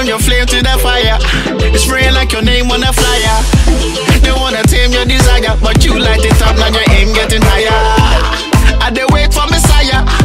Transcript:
from your flame to the fire. It's spraying like your name on a flyer. They wanna tame your desire, but you light it up, now your aim getting higher. I dey wait for Messiah.